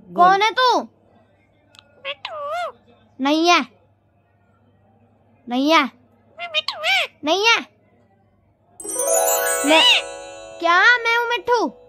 कौन है तू? नहीं है, नहीं है, नहीं है। मैं क्या? मैं हूँ मिट्ठू।